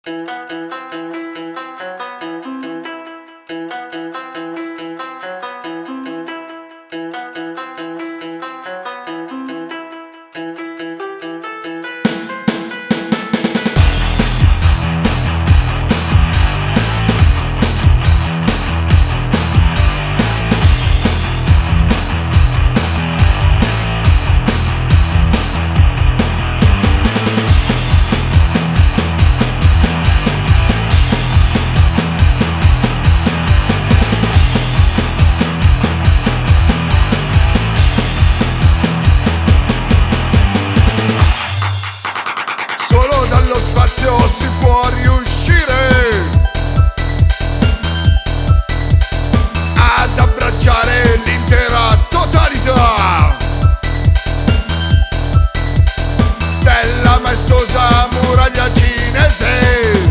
Solo dallo spazio si può riuscire ad abbracciare l'intera totalità della maestosa muraglia cinese.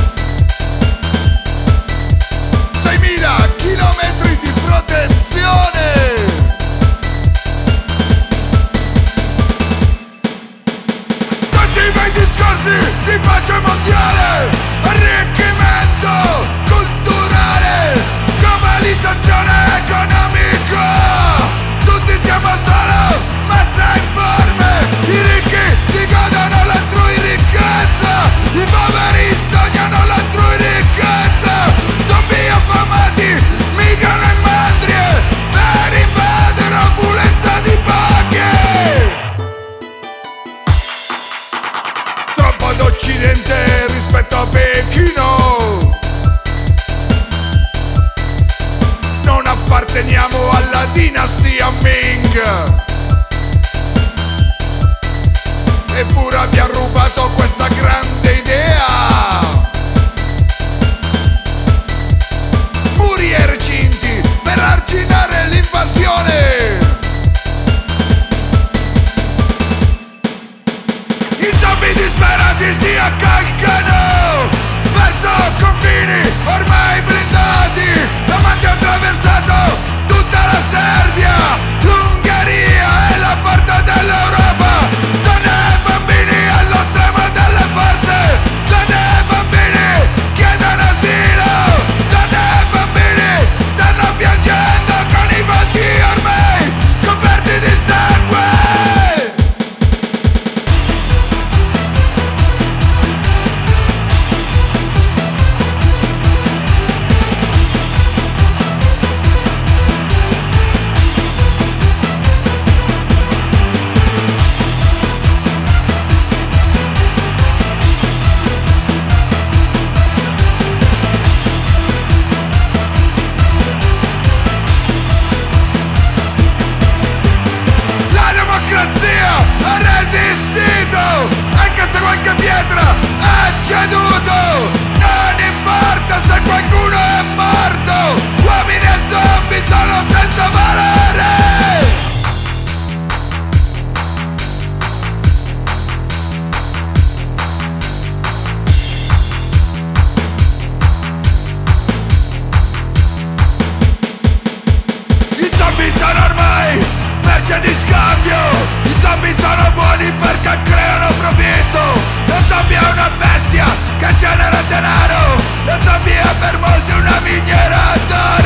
6.000 chilometri di protezione. Discorsi di pace mondiale, arricchimento culturale, globalizzazione economica. Tutti siamo solo massa informe. I ricchi si godono l'altrui ricchezza, i poveri sognano l'altrui ricchezza. Zombie affamati migrano in mandrie per invadere opulenza di pochi. Troppo d'Occidente rispetto a Pechino. Non apparteniamo alla dinastia Ming, eppure abbiamo rubato questa grande idea. Muri e recinti per arginare l'invasione. I zombie disperati si accalcano verso confini ormai blindati. Davanti ho attraversato tutta la Serbia, l'Ungheria e la porta dell'Europa. Donne e bambini allo stremo delle forze. Donne e bambini chiedono asilo. Donne e bambini stanno piangendo con i volti ormai coperti di sangue. Ha resistito, anche se qualche pietra ha ceduto. Non importa se qualcuno è morto, uomini e zombie sono senza valore. I zombie sono ormai merce di scambio. I zombie sono buoni perché creano profitto. Lo zombie è una bestia che genera denaro. Lo zombie è per molti una miniera d'oro.